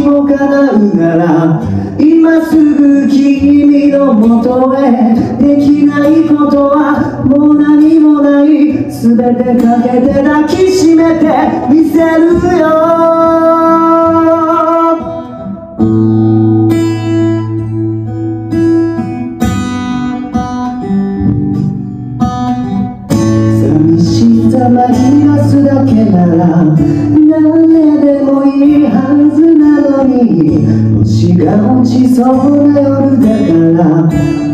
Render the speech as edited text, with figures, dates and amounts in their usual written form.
も叶うなら今すぐ君のもとへ。できないことはもう何もない。全てかけて抱きしめてみせるよ。寂しさ紛らすだけなら誰でもいいはずなのに、星が落ちそうな夜だから